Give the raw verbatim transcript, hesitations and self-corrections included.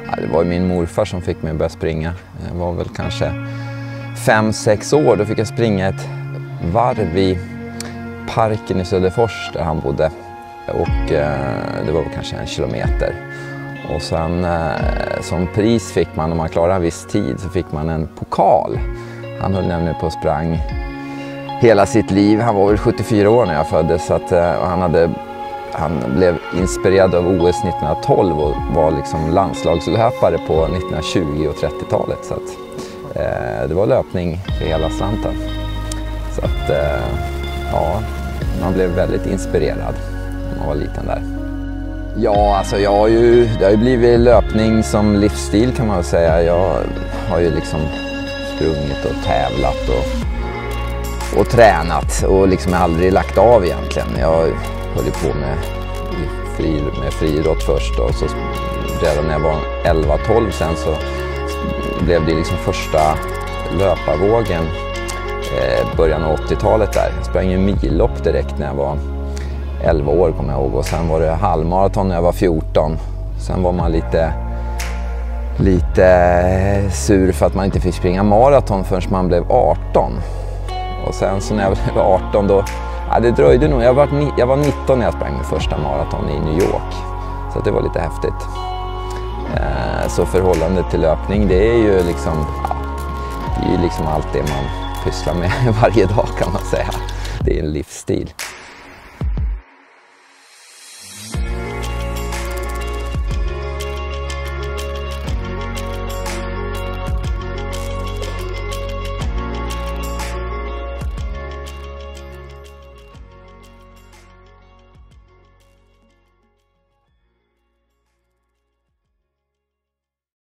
Ja, det var min morfar som fick mig att börja springa. Jag var väl kanske fem, sex år. Då fick jag springa ett varv i parken i Söderfors där han bodde. Och eh, det var väl kanske en kilometer. Och sen eh, som pris fick man, om man klarade en viss tid, så fick man en pokal. Han höll nämligen på och sprang hela sitt liv. Han var väl sjuttiofyra år när jag föddes, så att, eh, han, hade, han blev inspirerad av O S nittonhundratolv och var liksom landslagslöpare på nittonhundratjugo- och trettiotalet. Så att, eh, det var löpning för hela slanten. Så att, eh, ja, man blev väldigt inspirerad när man var liten där. Ja, alltså jag har ju, det har ju blivit löpning som livsstil kan man väl säga. Jag har ju liksom sprungit och tävlat och, och tränat och liksom aldrig lagt av egentligen. Jag höll ju på med, fri, med friidrott först och så redan när jag var elva tolv sen så blev det liksom första löparvågen eh, början av åttiotalet där. Jag sprang ju millopp direkt när jag var elva år kommer jag ihåg, och sen var det halvmaraton när jag var fjorton. Sen var man lite lite sur för att man inte fick springa maraton förrän man blev arton. Och sen så när jag var arton då, ja, det dröjde nog, jag var, jag var nitton när jag sprang min första maraton i New York. Så det var lite häftigt. Eh, så förhållandet till löpning, det är ju liksom, ja, det är ju liksom allt det man pysslar med varje dag kan man säga. Det är en livsstil.